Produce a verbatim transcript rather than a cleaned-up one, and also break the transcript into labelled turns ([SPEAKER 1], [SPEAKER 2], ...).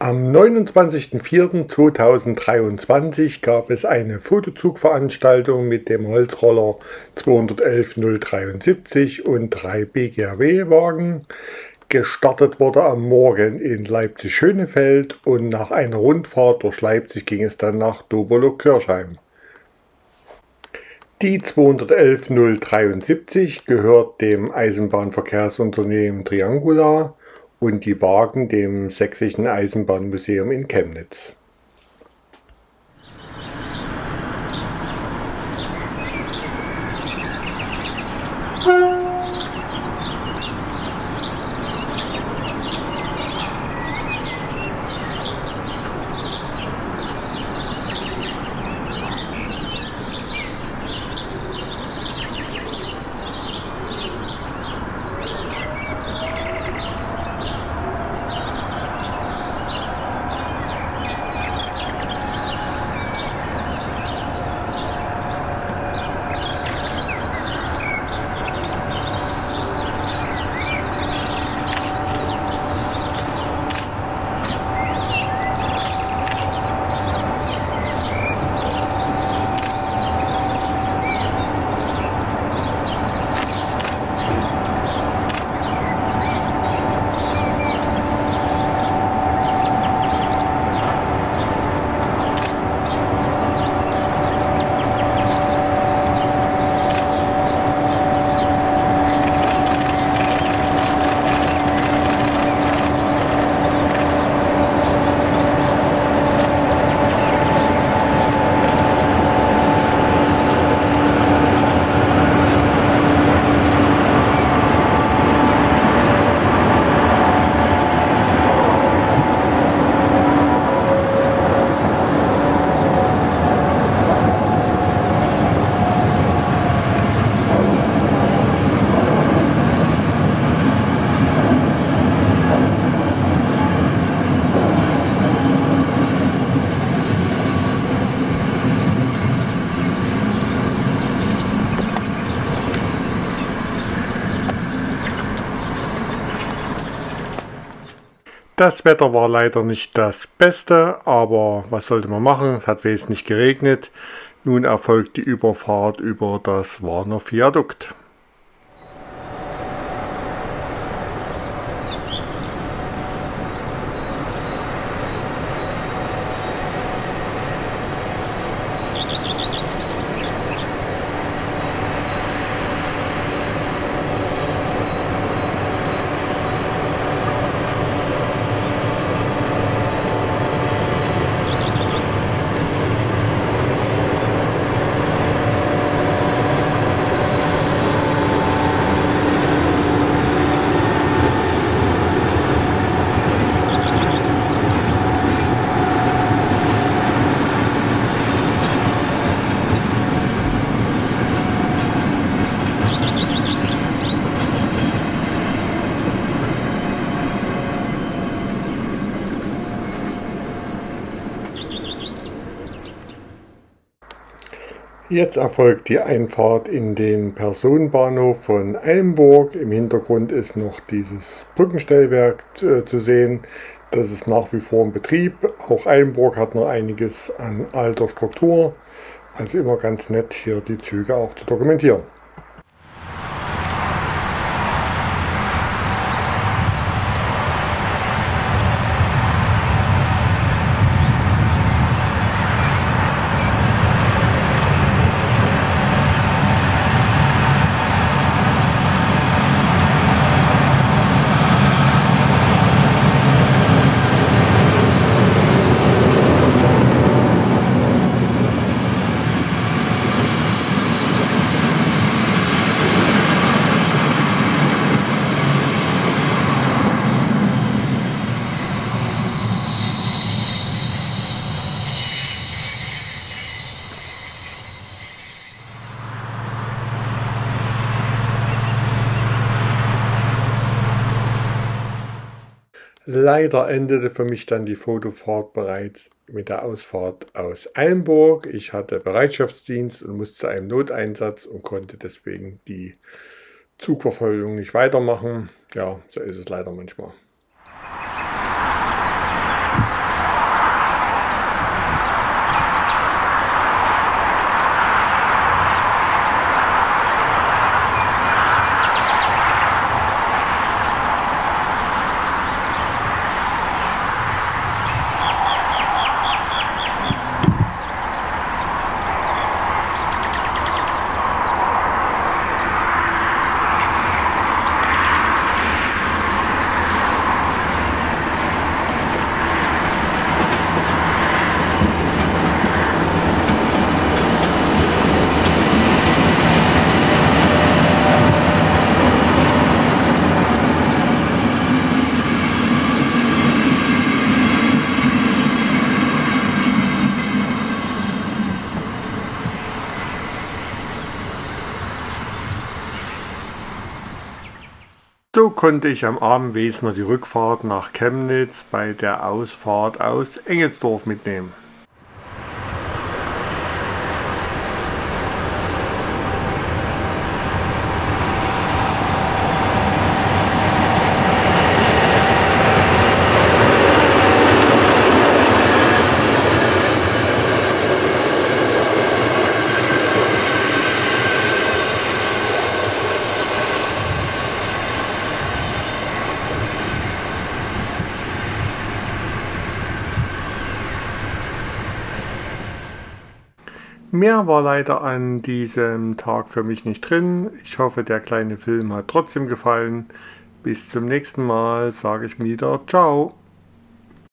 [SPEAKER 1] Am neunundzwanzigsten vierten zweitausenddreiundzwanzig gab es eine Fotozugveranstaltung mit dem Holzroller zweihundertelf null dreiundsiebzig und drei B G A W-Wagen. Gestartet wurde am Morgen in Leipzig-Schönefeld und nach einer Rundfahrt durch Leipzig ging es dann nach Doberlo-Kirchheim. Die zweihundertelf null dreiundsiebzig gehört dem Eisenbahnverkehrsunternehmen Triangula und die Wagen dem Sächsischen Eisenbahnmuseum in Chemnitz. Das Wetter war leider nicht das Beste, aber was sollte man machen? Es hat wesentlich geregnet. Nun erfolgt die Überfahrt über das Warner Viadukt. Jetzt erfolgt die Einfahrt in den Personenbahnhof von Eilenburg. Im Hintergrund ist noch dieses Brückenstellwerk äh, zu sehen. Das ist nach wie vor in Betrieb. Auch Eilenburg hat noch einiges an alter Struktur. Also immer ganz nett, hier die Züge auch zu dokumentieren. Leider endete für mich dann die Fotofahrt bereits mit der Ausfahrt aus Eilenburg. Ich hatte Bereitschaftsdienst und musste zu einem Noteinsatz und konnte deswegen die Zugverfolgung nicht weitermachen. Ja, so ist es leider manchmal. So konnte ich am Abend Wesner die Rückfahrt nach Chemnitz bei der Ausfahrt aus Engelsdorf mitnehmen. Mehr war leider an diesem Tag für mich nicht drin. Ich hoffe, der kleine Film hat trotzdem gefallen. Bis zum nächsten Mal, sage ich wieder ciao.